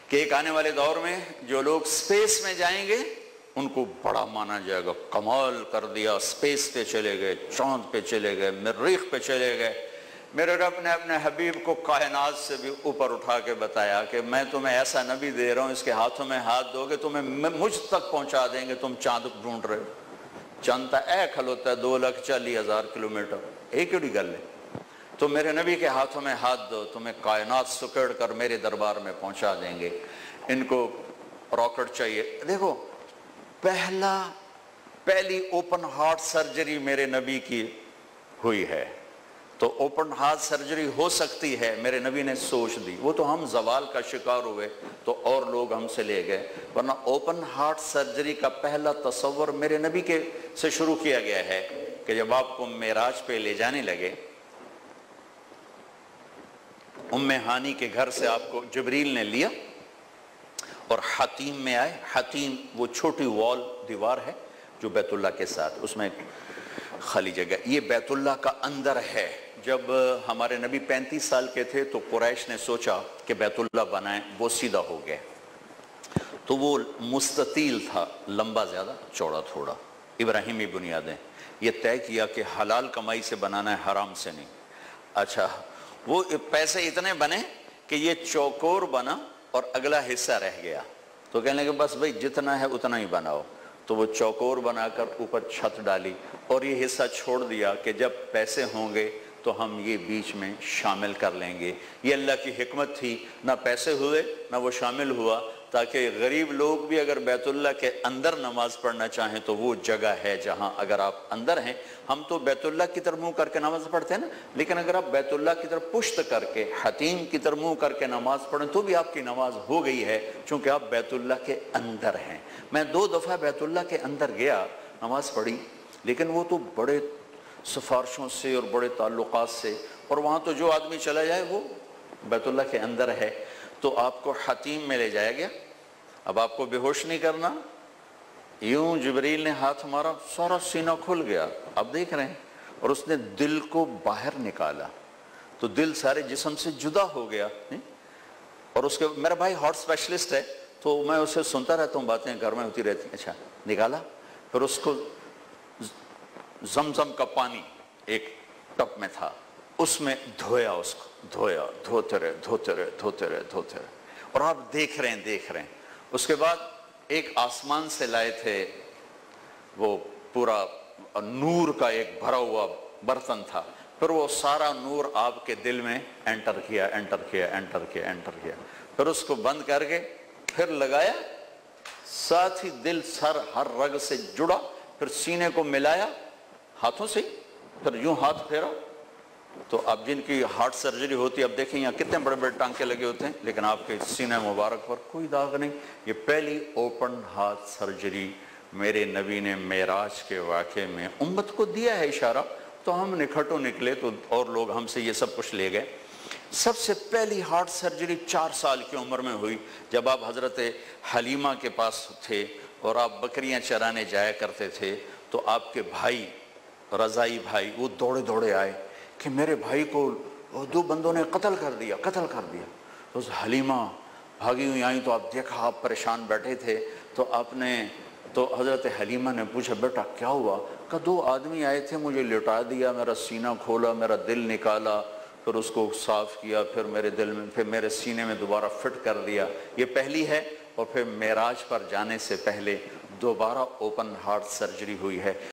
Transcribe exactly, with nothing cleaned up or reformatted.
کہ ایک آنے والے دور میں جو لوگ سپیس میں جائیں گے ان کو بڑا مانا جائے گا، کمال کر دیا، سپیس پہ چلے گئے، چاند پہ چلے گئے، مریخ پہ چلے گئے۔ میرے رب نے اپنے حبیب کو کائنات سے بھی اوپر اٹھا کے بتایا کہ میں تمہیں ایسا نبی دے رہا ہوں، اس کے ہاتھوں میں ہاتھ دو گے تمہیں مجھ تک پہنچا دیں گے، تم چاند ڈھونڈ رہے ہو۔ چاند تا اے کھلوتا ہے دو لاکھ چالیس ہزار کلومیٹر، ایک کیڑی گل ہے؟ تو میرے نبی کے ہاتھوں میں ہاتھ دو، تمہیں کائنات سکڑ کر میرے دربار میں پہنچا دیں گے۔ ان کو راکٹ چاہیے۔ دیکھو پہلا پہلی اوپن ہارٹ سرجری میرے نبی کی ہوئی ہے، تو اوپن ہارٹ سرجری ہو سکتی ہے، میرے نبی نے سوچ دی۔ وہ تو ہم زوال کا شکار ہوئے تو اور لوگ ہم سے لے گئے، ورنہ اوپن ہارٹ سرجری کا پہلا تصور میرے نبی کے سے شروع کیا گیا ہے کہ جب آپ کو معراج پہ لے جانے لگے، ام ہانی کے گھر سے آپ کو جبریل نے لیا اور حتیم میں آئے۔ حتیم وہ چھوٹی وال دیوار ہے جو بیت اللہ کے ساتھ، اس میں خالی جگہ، یہ بیت اللہ کا اندر ہے۔ جب ہمارے نبی پینتیس سال کے تھے تو قریش نے سوچا کہ بیت اللہ بنائیں، وہ سیدھا ہو گئے تو وہ مستطیل تھا، لمبا زیادہ چوڑا تھوڑا۔ ابراہیمی بنیادیں یہ طے کیا کہ حلال کمائی سے بنانا ہے، حرام سے نہیں۔ اچھا وہ پیسے اتنے بنے کہ یہ چوکور بنا اور اگلا حصہ رہ گیا، تو کہنے لگے بس بھئی جتنا ہے اتنا ہی بناؤ، تو وہ چوکور بنا کر اوپر چھت ڈالی اور یہ حصہ چھوڑ دیا کہ جب پیسے ہوں گے تو ہم یہ بیچ میں شامل کر لیں گے۔ یہ اللہ کی حکمت تھی، نہ پیسے ہوئے نہ وہ شامل ہوا، تاکہ غریب لوگ بھی اگر بیت اللہ کے اندر نماز پڑھنا چاہیں تو وہ جگہ ہے جہاں اگر آپ اندر ہیں، ہم تو بیت اللہ کی طرف منہ کر کے نماز پڑھتے ہیں نا، لیکن اگر آپ بیت اللہ کی طرف پشت کر کے حتیم کی طرف منہ کر کے نماز پڑھیں تو بھی آپ کی نماز ہو گئی ہے، چونکہ آپ بیت اللہ کے اندر ہیں۔ میں دو دفعہ بیت اللہ کے اندر گیا، نماز پڑھی، لیکن وہ تو بڑے سفارشوں سے اور بڑے تعلقات سے، اور وہاں تو جو آدمی چلا جائے وہ بیت اللہ کے اندر ہے۔ تو آپ کو حتیم میں لے جایا گیا، اب آپ کو بے ہوش نہیں کرنا، یوں جبریل نے ہاتھ مارا، سارا سینہ کھل گیا، اب دیکھ رہے ہیں، اور اس نے دل کو باہر نکالا تو دل سارے جسم سے جدا ہو گیا۔ اور اس کے میرا بھائی ہارٹ اسپیشلسٹ ہے تو میں اسے سنتا رہتا ہوں، باتیں گھر میں ہوتی رہتی ہیں۔ اچھا نکالا، پھر اس کو زمزم کا پانی ایک ٹپ میں تھا، اس میں دھویا، اس کو دھویا، دھوتے رہے دھوتے رہے دھوتے رہے دھوتے رہے اور آپ دیکھ رہے ہیں دیکھ رہے ہیں۔ اس کے بعد ایک آسمان سے لائے تھے وہ پورا نور کا ایک بھرا ہوا برتن تھا، پھر وہ سارا نور آپ کے دل میں انٹر کیا انٹر کیا انٹر کیا انٹر کیا پھر اس کو بند کر کے پھر لگایا، ساتھ ہی دل سر ہر رگ سے جڑا، پھر سینے کو ملایا ہاتھوں سے، پھر یوں ہاتھ پھیرا۔ تو اب جن کی ہارٹ سرجری ہوتی ہے، اب دیکھیں یہاں کتنے بڑے بڑے ٹانکے لگے ہوتے ہیں، لیکن آپ کے سینہ مبارک پر کوئی داغ نہیں۔ یہ پہلی اوپن ہارٹ سرجری میرے نبی نے معراج کے واقعے میں امت کو دیا ہے اشارہ، تو ہم نکھٹوں نکلے تو اور لوگ ہم سے یہ سب کچھ لے گئے۔ سب سے پہلی ہارٹ سرجری چار سال کی عمر میں ہوئی، جب آپ حضرت حلیمہ کے پاس تھے اور آپ بکریاں چرانے جایا کرتے تھے، تو آپ کے بھائی رضائی بھائی وہ دوڑے دوڑے آئے کہ میرے بھائی کو دو بندوں نے قتل کر دیا قتل کر دیا تو حلیمہ بھاگی ہوئی آئیں، تو آپ دیکھا آپ پریشان بیٹھے تھے، تو آپ نے تو حضرت حلیمہ نے پوچھا بیٹا کیا ہوا؟ کہ دو آدمی آئے تھے، مجھے لٹا دیا، میرا سینہ کھولا، میرا دل نکالا، پھر اس کو صاف کیا، پھر میرے دل میں پھر میرے سینے میں دوبارہ فٹ کر دیا۔ یہ پہلی ہے، اور پھر معراج پر جانے سے پہلے دوبارہ اوپن ہارٹ سرجری ہوئی ہے۔